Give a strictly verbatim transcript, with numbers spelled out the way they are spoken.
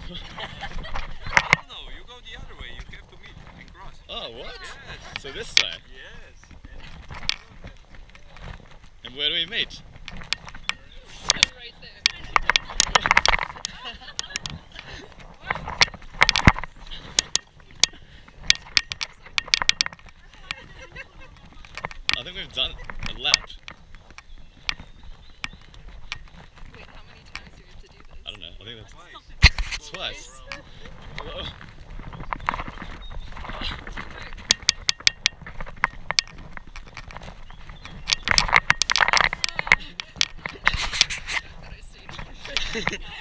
don't know, you go the other way, you have to meet and cross. Oh, what? Yes. So this way? Yes. And where do we meet? Right there. I think we've done a lap. Wait, how many times do we have to do this? I don't know, I think that's Twice. twice. Hello. I thought I stayed.